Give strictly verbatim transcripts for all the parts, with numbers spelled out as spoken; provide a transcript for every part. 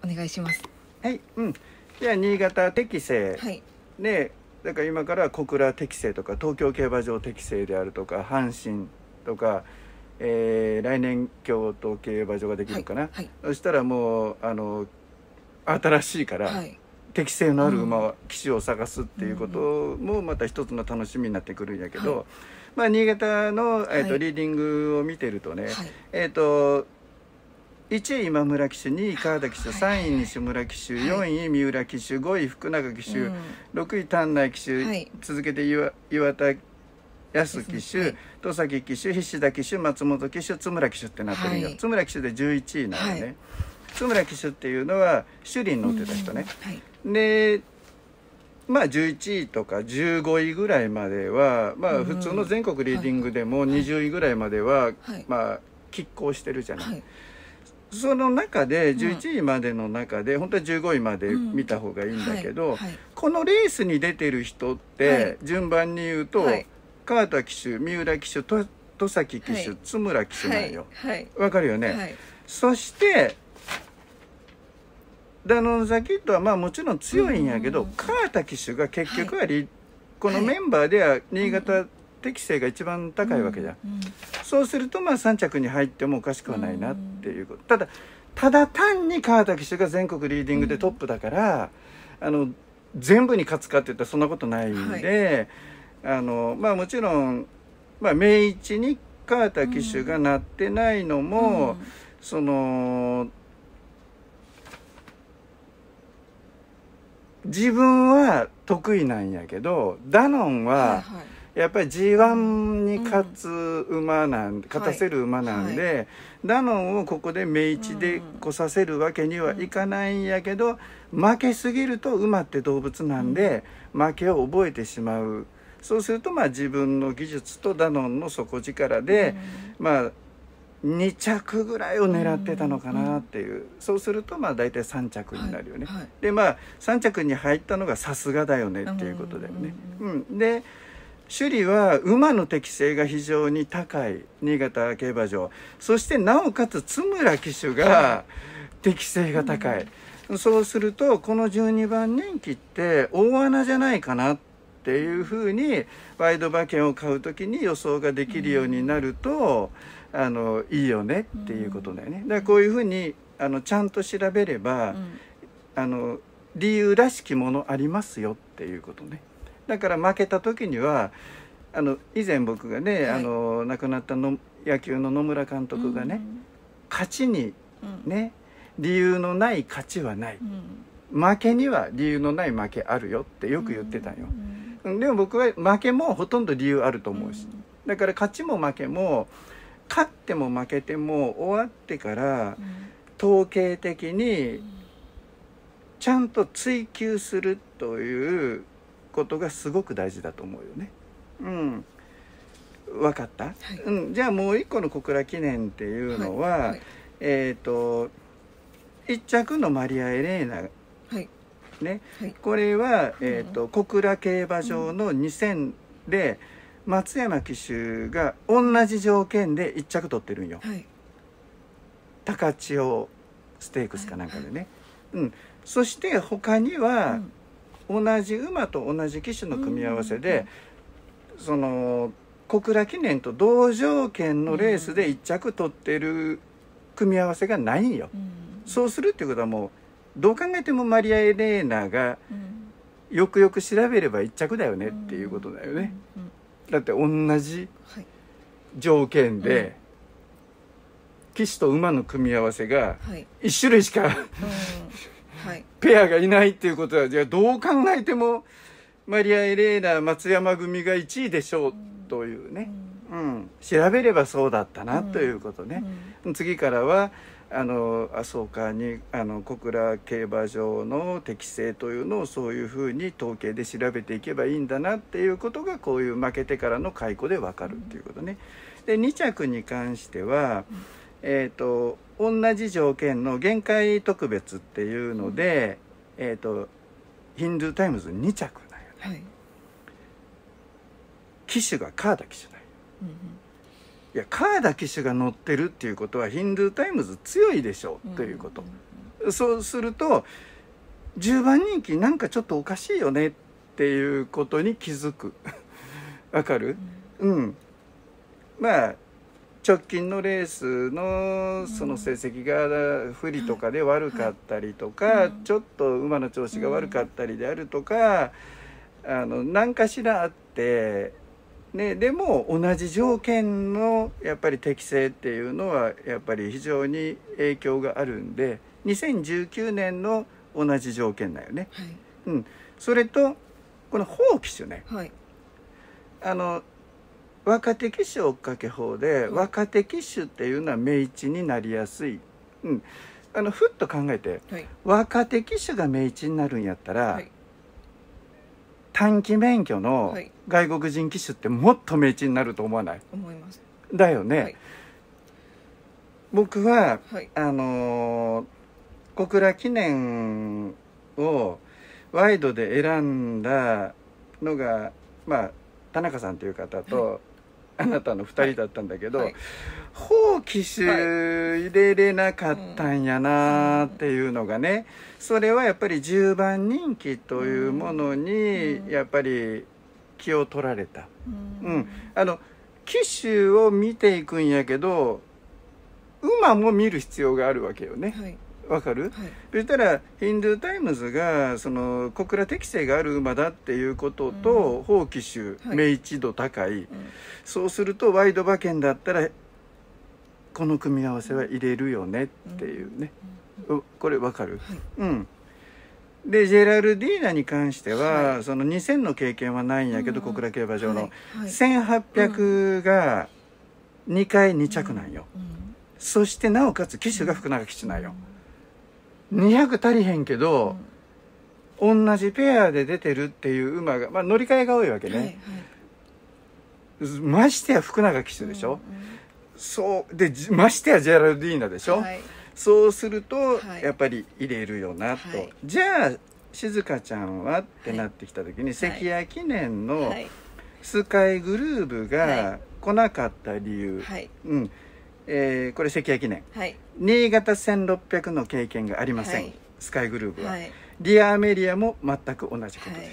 お願いします。 はい、うん。じゃあ新潟適正、 はい、 で、だから今から小倉適正とか東京競馬場適正であるとか阪神とか、えー、来年京都競馬場ができるかな、 はいはい、 そしたらもうあの新しいから、はい、適正のある馬、うん、騎手を探すっていうこともまた一つの楽しみになってくるんやけど、はい、まあ、新潟の、えーとはい、リーディングを見てるとね、はい、えっ、ー、といちい今村騎手、にい川田騎手、さんい西村騎手、よんい三浦騎手、ごい福永騎手、うん、ろくい丹内騎手、はい、続けて岩田康騎手、はい、戸崎騎手、菱田騎手、松本騎手、津村騎手ってなってるよ、はい、津村騎手でじゅういちいなのね、はい、津村騎手っていうのは首里に乗ってた人ね、うん、はい、でまあじゅういちいとかじゅうごいぐらいまではまあ普通の全国リーディングでもにじゅういぐらいまでは、はい、まあ拮抗してるじゃない、はい、その中でじゅういちいまでの中で、うん、本当はじゅうごいまで見た方がいいんだけど、うん、はいはい、このレースに出てる人って、はい、順番に言うと、はい、川田騎手、三浦騎手、戸崎騎手、はい、津村騎手なんよ、はいはい、わかるよね、はい、そしてダノンザキッドはまあもちろん強いんやけど、うん、川田騎手が結局はリ、はい、このメンバーでは新潟適正が一番高いわけじゃん、うんうん、そうするとまあさん着に入ってもおかしくはないなっていうこと、ただただ単に川田騎手が全国リーディングでトップだから、うん、あの全部に勝つかっていったらそんなことないんで、はい、あのまあもちろん、まあ、明一に川田騎手がなってないのも、うん、その自分は得意なんやけどダノンはやっぱり ジーワン に勝つ馬なんで、勝たせる馬なんで、はいはい、ダノンをここで明一で来させるわけにはいかないんやけど、負けすぎると馬って動物なんで負けを覚えてしまう。そうするとまあ自分の技術とダノンの底力で、まあに着ぐらいを狙ってたのかなっていう、うん、そうするとまあ大体さん着になるよね、はいはい、でまあさん着に入ったのがさすがだよねっていうことだよね、うんうんうん、で首里は馬の適性が非常に高い新潟競馬場、そしてなおかつ津村騎手が適性が高い、うん、そうするとこのじゅうにばん人気って大穴じゃないかなっていうふうにワイド馬券を買う時に予想ができるようになると、うん、あのいいよねっていうことだよね。だからこういうふうにあのちゃんと調べれば、うん、あの理由らしきものありますよっていうことね。だから負けた時にはあの以前僕がね、はい、あの亡くなったの野球の野村監督がね、うん、勝ちにね、うん、理由のない勝ちはない、うん、負けには理由のない負けあるよってよく言ってたよ、うん、でも僕は負けもほとんど理由あると思うし、うん、だから勝ちも負けも勝っても負けても終わってから、うん、統計的にちゃんと追求するということがすごく大事だと思うよね。うん、分かった、はい、うん、じゃあもう一個の小倉記念っていうのは、はいはい、えっ、ー、と一着のマリア・エレーナ、はいねはい、これは、えーとうん、小倉競馬場のに戦で松山騎手が同じ条件で一着取ってるんよ、はい、高千代ステークスかなんかでね、はいはい、うん、そして他には、うん同じ馬と同じ騎手の組み合わせで、うん、その小倉記念と同条件のレースでいっ着取ってる組み合わせがないんよ、うん、そうするっていうことはもうどう考えてもマリア・エレーナがよくよく調べればいっ着だよねっていうことだよね、うんうん、だって同じ条件で、はい、騎手と馬の組み合わせがいち種類しか、はいはい、ペアがいないっていうことはじゃあどう考えてもマリア・エレーナ松山組がいちいでしょうというね、うんうん、調べればそうだったなということね、うん、次からはあのあそうかにあの小倉競馬場の適正というのをそういうふうに統計で調べていけばいいんだなっていうことがこういう負けてからの回顧で分かるっていうことね。でに着に関しては、えーと同じ条件の限界特別っていうので、うん、えっ、ー、とヒンドゥータイムズに着だよね、はい、騎手が川田騎手だよ、うんうん、いや川田騎手が乗ってるっていうことはヒンドゥータイムズ強いでしょう、うん、ということ、 そうするとじゅうばん人気なんかちょっとおかしいよねっていうことに気づくわかる？うん、うん、まあ直近のレースのその成績が不利とかで悪かったりとか、はいはい、ちょっと馬の調子が悪かったりであるとか、あの何かしらあって、ね、でも同じ条件のやっぱり適性っていうのはやっぱり非常に影響があるんで、にせんじゅうきゅうねんの同じ条件だよね、はい、うん、それとこの放騎手ね、はい、あの若手騎手追っかけ法で、はい、若手騎手っていうのは明治になりやすい、うん、あのふっと考えて、はい、若手騎手が明治になるんやったら、はい、短期免許の外国人騎手ってもっと明治になると思わない？ 思います。 だよね、はい、僕は、はい、あの小倉記念をワイドで選んだのがまあ田中さんという方と、はい、あなたのふたりだったんだけど、はいはい、放騎手入れれなかったんやなっていうのがね、それはやっぱりじゅうばん人気というものにやっぱり気を取られた、うんうん、あの騎手を見ていくんやけど馬も見る必要があるわけよね、はい、わかる？はい、そしたらヒンドゥータイムズがその小倉適性がある馬だっていうことと、放騎手明治度高い、うん、そうするとワイド馬券だったらこの組み合わせは入れるよねっていうね、うん、これわかる？はい、うん。でジェラルディーナに関しては、はい、そのにせんの経験はないんやけど、うん、小倉競馬場の、はいはい、せんはっぴゃくがにかいに着なんよ、うんうん、そしてなおかつ騎手が福永騎手なんよ、うん、にひゃく足りへんけど、うん、同じペアで出てるっていう馬が、まあ、乗り換えが多いわけね、はいはい、ましてや福永騎手でしょ、うんうん、そうでましてやジェラルディーナでしょ、はい、そうするとやっぱり入れるよなと、はい、じゃあ静香ちゃんはってなってきた時に、はい、関谷記念のスカイグルーブが来なかった理由、はい、うんえー、これ関谷記念、はい、新潟せんろっぴゃくの経験がありません、はい、スカイグルーブは、はい、リア・アメリアも全く同じことです、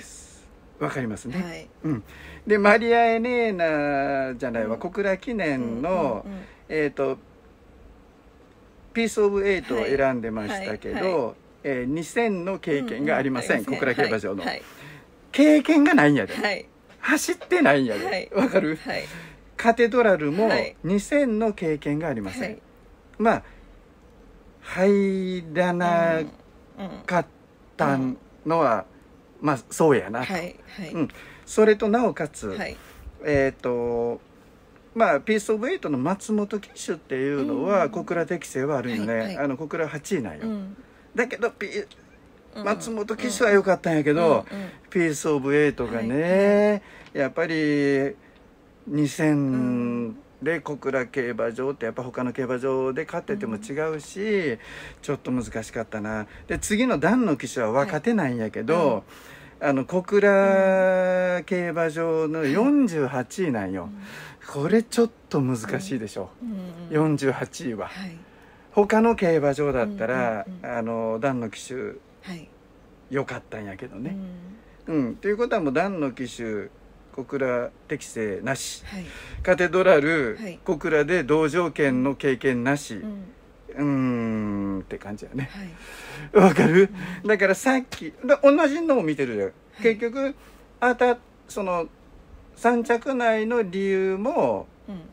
わ、はい、かりますね、はい、うん、でマリア・エネーナじゃないわ、うん、小倉記念の、うんうんうん、えっ、ー、とピースオブエイトを選んでましたけど、はいはいはい、えー、にせんの経験がありません、うんうん、小倉競馬場の、はいはい、経験がないんやで、はい、走ってないんやで、はい、わかる、はい、カテドラルもにせんの経験がありません、はい、まあ入らなかったのは、うん、まあそうやなと、はいはい、うん、それとなおかつ、はい、えっ、ー、とまあピースオブエイトの松本騎手っていうのは小倉適性はあるよね、はいはい、あの小倉はちいなんよ、うん、だけどピ松本騎手は良かったんやけど、うんうん、ピースオブエイトがね、はい、やっぱりにせんで小倉競馬場ってやっぱ他の競馬場で勝ってても違うし、うん、ちょっと難しかったな。で次の段の騎手は若手なんやけど、はいうん、あの小倉競馬場のよんじゅうはちいなんよ、うん、これちょっと難しいでしょ、うん、よんじゅうはちいは、はい、他の競馬場だったら、うんうんうん、あの段の騎手、はい、よかったんやけどね、うん、うん、ということはもう段の騎手小倉適性なし、はい、カテドラル、はい、小倉で同条件の経験なし、うん、うーんって感じやね、わ、はい、かる、うん、だからさっき同じのを見てるよ、はい、結局あたそのさん着内の理由も、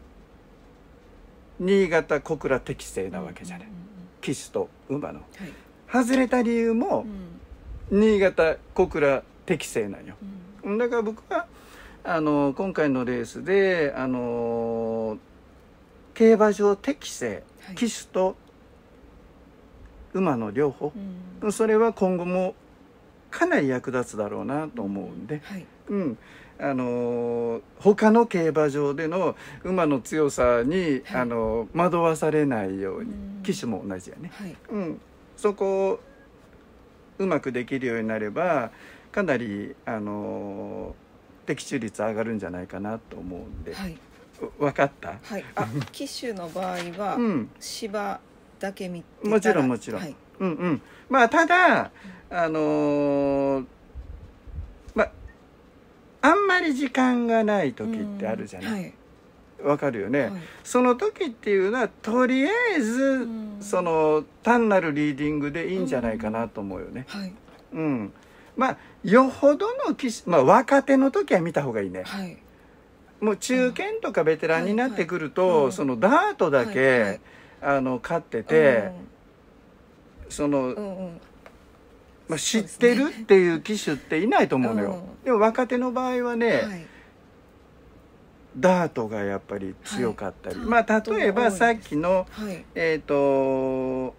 うん、新潟小倉適性なわけじゃない、うんうんうん、騎手と馬の、はい、外れた理由も、うん、新潟小倉適性なんよ、うん、だから僕はあの今回のレースであの競馬場適性、はい、騎手と馬の両方、うん、それは今後もかなり役立つだろうなと思うんで、はい、うん、あの他の競馬場での馬の強さに、はい、あの惑わされないように、うん、騎手も同じやね、はい、うん、そこをうまくできるようになればかなりあの的中率上がるんじゃないかなと思うんで、はい、分かった、はい、 あ騎手の場合は、うん、芝だけ見てたらもちろんもちろん、はい、 うんうん。まあただあのー、まああんまり時間がない時ってあるじゃない。うん、はい、わかるよね、はい、その時っていうのはとりあえず、うん、その単なるリーディングでいいんじゃないかなと思うよね。うん、はい、うん、まあよほどの棋士、まあ若手の時は見た方がいいね。はい、もう中堅とかベテランになってくると、はいはい、そのダートだけ、はいはい、あの勝ってて、うん、その、うんうん、まあ、知ってるっていう機種っていないと思うのよ。うん、でも若手の場合はね、はい、ダートがやっぱり強かったり、はい、まあ例えばさっきの、はい、えっと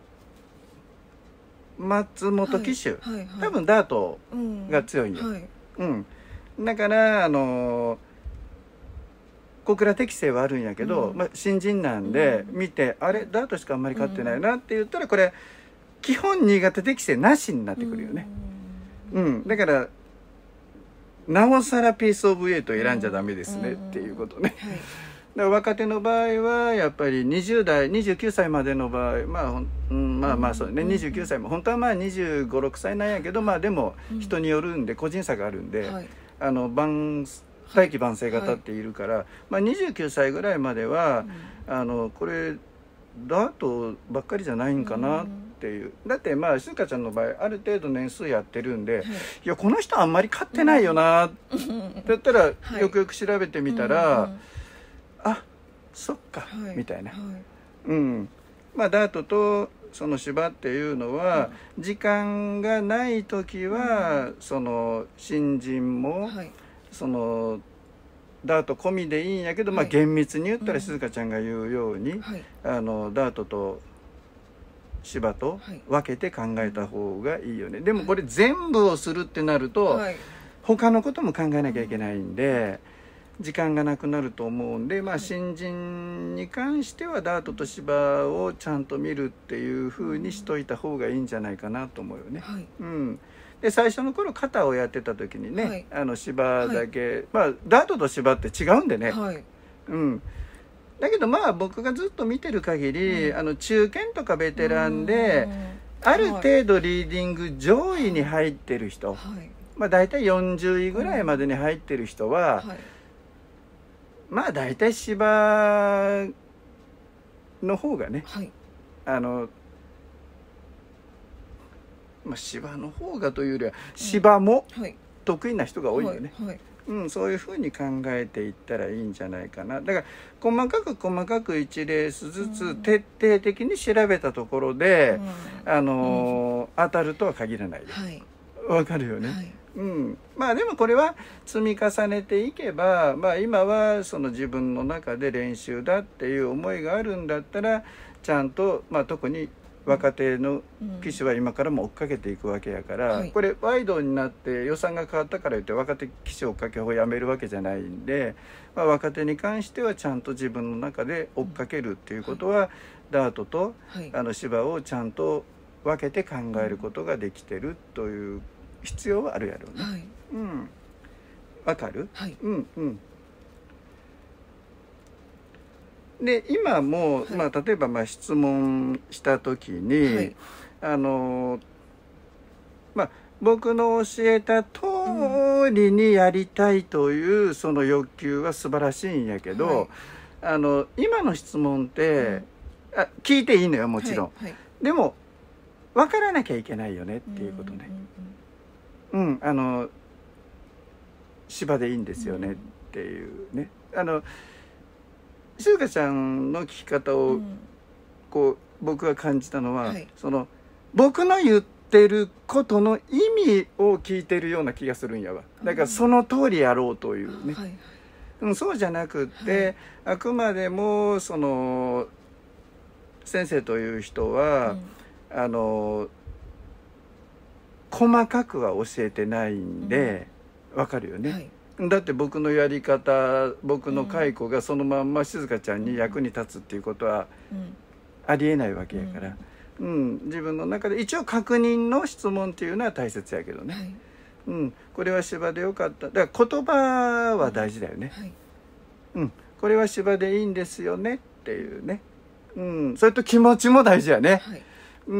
松本騎手、はいはいはい、多分ダートが強いんよ。うんはい、うん、だからあの小倉適性はあるんやけど、うん、まあ、新人なんで見て、うん、あれダートしかあんまり勝ってないなって言ったらこれ基本新潟適性なしになってくるよね。うん、うん、だからなおさらピースオブエイト選んじゃダメですねっていうことね。はい、だから若手の場合はやっぱりにじゅう代にじゅうきゅうさいまでの場合、まあ、うん、まあまあそうね、にじゅうきゅうさいも本当はまあにじゅうご、ろくさいなんやけど、まあでも人によるんで個人差があるんで、はい、あの晩大器晩成型っているから、はい、まあにじゅうきゅうさいぐらいまでは、うん、あのこれダートばっかりじゃないんかなっていう、だってまあ静香ちゃんの場合ある程度年数やってるんで、はい、いやこの人あんまり勝ってないよなだったら、はい、よくよく調べてみたら、うんうん、あそっか、はい、みたいな、はい、うん、まあダートとその芝っていうのは、うん、時間がない時は、うん、その新人も、はい、そのダート込みでいいんやけど、はい、まあ厳密に言ったら静香ちゃんが言うように、うん、あのダートと芝と分けて考えた方がいいよね。でもこれ全部をするってなると、はい、他のことも考えなきゃいけないんで、うん、時間がなくなると思うんで、まあ新人に関してはダートと芝をちゃんと見るっていう風にしといた方がいいんじゃないかなと思うよね。はい、うん。で最初の頃肩をやってた時にね、はい、あの芝だけ、はい、まあダートと芝って違うんでね、はい、うん、だけどまあ僕がずっと見てる限り、うん、あの中堅とかベテランである程度リーディング上位に入ってる人、はい、まあ大体よんじゅういぐらいまでに入ってる人は、はい、まあ大体芝の方がね、はい、あのまあ、芝の方がというよりは芝も得意な人が多いよね、はいはい、うん、そういうふうに考えていったらいいんじゃないかな。だから細かく細かくいちレースずつ徹底的に調べたところで、うん、あのーうん、当たるとは限らないで、はい、わかるよね、はい、うん、まあでもこれは積み重ねていけば、まあ、今はその自分の中で練習だっていう思いがあるんだったらちゃんと、まあ、特に若手の騎手は今からも追っかけていくわけやから、うん、これワイドになって予算が変わったから言って若手騎手追っかけをやめるわけじゃないんで、まあ、若手に関してはちゃんと自分の中で追っかけるっていうことは、うん、ダートと、はい、あの芝をちゃんと分けて考えることができてるという必要はあるやろうね。はい、うん、わかる？はい、うんうん。で今も、はい、まあ、例えばまあ質問した時に、はい、あのまあ僕の教えた通りにやりたいというその欲求は素晴らしいんやけど、はい、あの今の質問って、うん、あ聞いていいのよもちろん、はいはい、でも分からなきゃいけないよねっていうことね。うん、うんうん、あの芝でいいんですよねっていうね。あの静香ちゃんの聞き方をこう僕が感じたのは、はい、その僕の言ってることの意味を聞いてるような気がするんやわ。だからその通りやろうというね、はい、うん、そうじゃなくって、はい、あくまでもその先生という人は、うん、あの細かくは教えてないんで、うん、わかるよね、はい、だって僕のやり方僕の解雇がそのまんま静香ちゃんに役に立つっていうことはありえないわけやから、うんうん、自分の中で一応確認の質問っていうのは大切やけどね、はい、うん、これは芝でよかっただから言葉は大事だよね、はい、うん、これは芝でいいんですよねっていうね、うん、それと気持ちも大事やね、はい、 うん、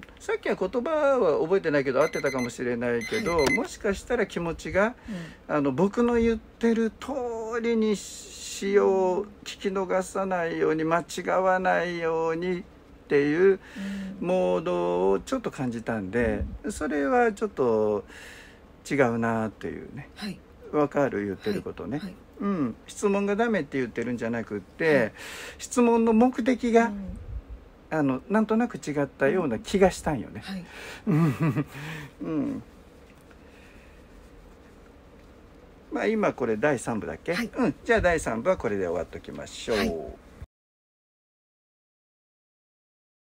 さっきは言葉は覚えてないけど合ってたかもしれないけど、はい、もしかしたら気持ちが、うん、あの僕の言ってる通りにしよう、聞き逃さないように間違わないようにっていうモードをちょっと感じたんで、うん、それはちょっと違うなっていうね、はい、分かる言ってることね、はいはい、うん、質問がダメって言ってるんじゃなくって、はい、質問の目的が、うんあのなんとなく違ったような気がしたんよね。はい、うん、まあ今これだいさん部だっけ、はい、うん、じゃあだいさん部はこれで終わっときましょう。はい。